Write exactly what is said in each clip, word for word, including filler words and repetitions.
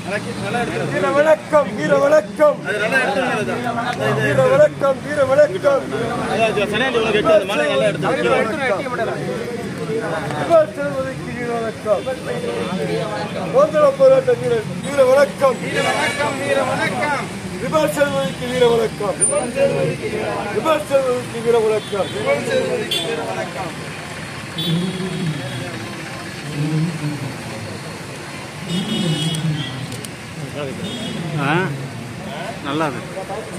வீர வணக்கம் வீர வணக்கம் வீர வணக்கம் வீர வணக்கம் செல்வதற்கு வீர வணக்கம் சுதந்திர போராட்ட வீரர் வீர வணக்கம் வீர வணக்கம் வீர வணக்கம் விபர் செல்வதற்கு வீர வணக்கம் விபர் செல்வதற்கு வீர வணக்கம் விபர் செல்வதற்கு வீர வணக்கம் நல்லா இருக்கு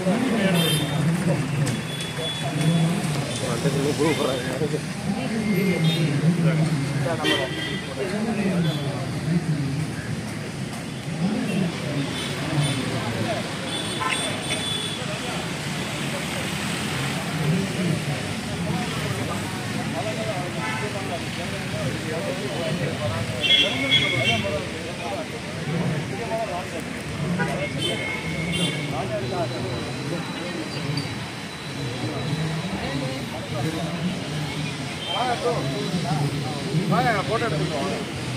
போட்டோ எடுத்துக்கோங்க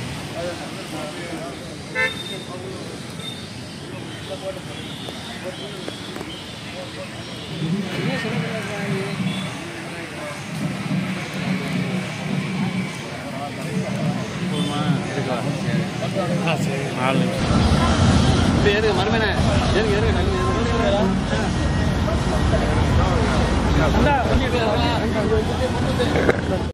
நாலு நிமிஷம் மறுமேன ஏறுங்க